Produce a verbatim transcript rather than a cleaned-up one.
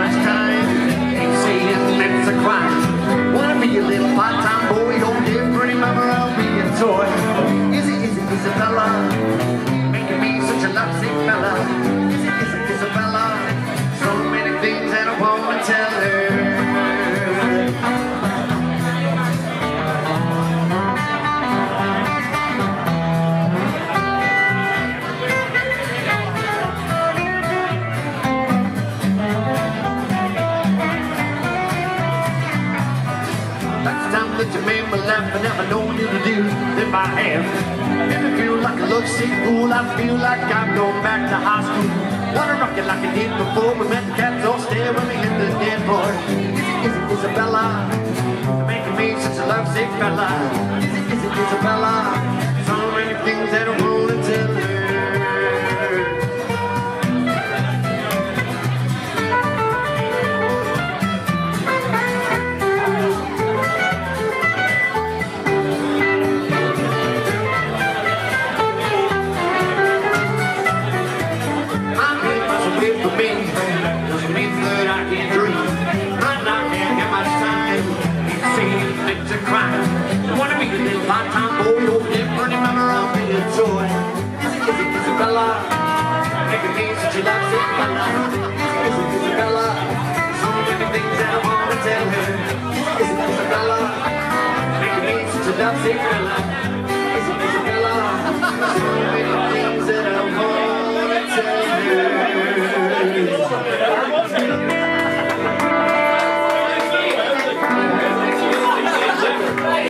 much time. Ain't saying it's a crime. Wanna be a little part-time boy, don't give pretty mama, I'll be a toy. Is it, is it Isabella? Making me such a lovesick fella. Is it, is it Isabella? So many things that I wanna tell her. That you made me laugh and never known you to do if I have. If I feel like a lovesick fool, I feel like I'm going back to high school. Wanna rock it like I did before we met the cats all stare when we hit the dead boy. Is it, is it Isabella? Making me such a lovesick fella. Is it, is it Isabella? So many things that I wanna tell her. Part-time boy, don't get pretty mama, I'll be a toy. Is it, is it Isabella? Making me such a lovesick fella. Is it, is it Isabella? So many things that I wanna tell her. Is it, is it Isabella? Making me such a lovesick fella.